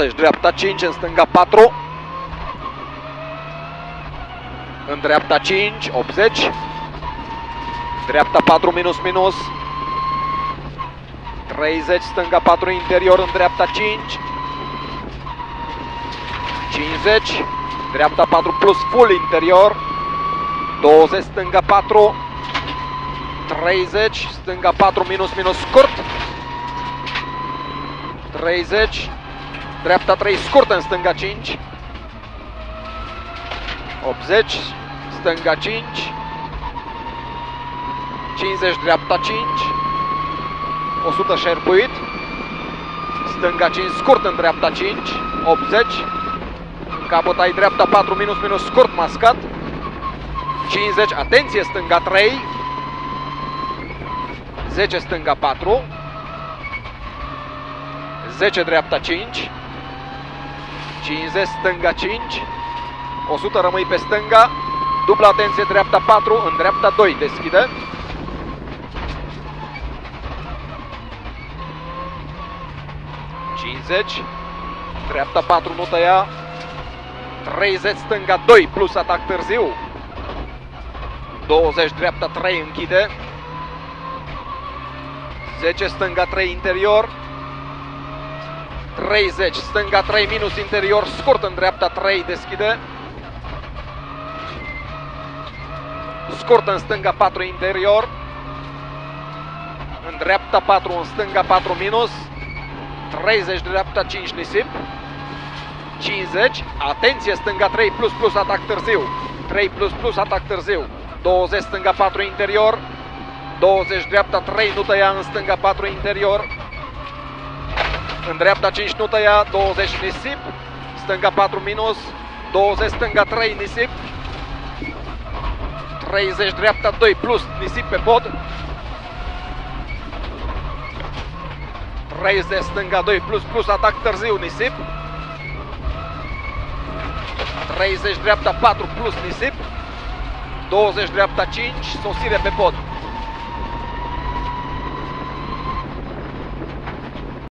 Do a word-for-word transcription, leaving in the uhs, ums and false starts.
douăzeci, dreapta cinci, în stânga patru. În dreapta cinci, optzeci. Dreapta patru, minus, minus. treizeci, stânga patru, interior, în dreapta cinci. cincizeci, dreapta patru plus full interior. douăzeci, stânga patru. treizeci, stânga patru, minus, minus, scurt. treizeci, dreapta trei, scurt, în stânga cinci. optzeci, stânga cinci. cincizeci, dreapta cinci. o sută șerpuit. Stânga cinci, scurt, în dreapta cinci. optzeci. În capăt ai dreapta patru, minus, minus, scurt, mascat. cincizeci, atenție, stânga trei. zece, stânga patru. zece, dreapta cinci. cincizeci, stânga cinci. o sută, rămâi pe stânga. Dubla atenție, dreapta patru, în dreapta doi, deschide. cincizeci, dreapta patru, nu tăia. treizeci, stânga doi, plus atac târziu. douăzeci, dreapta trei, închide. zece, stânga trei, interior. treizeci, stânga trei, minus, interior, scurt, în dreapta trei, deschide. Scurt, în stânga patru, interior. În dreapta patru, în stânga patru, minus. treizeci, dreapta cinci, nisip. cincizeci, atenție, stânga trei, plus, plus, atac târziu. trei, plus, plus, atac târziu. douăzeci, stânga patru, interior. douăzeci, dreapta trei, nu tăia, în stânga patru, interior. În dreapta cinci, nu tăia, douăzeci, nisip. Stânga patru, minus. douăzeci, stânga trei, nisip. treizeci, dreapta doi, plus, nisip pe pod. treizeci, stânga doi, plus, plus, atac târziu, nisip. treizeci, dreapta patru, plus, nisip. douăzeci, dreapta cinci, sosire pe pod.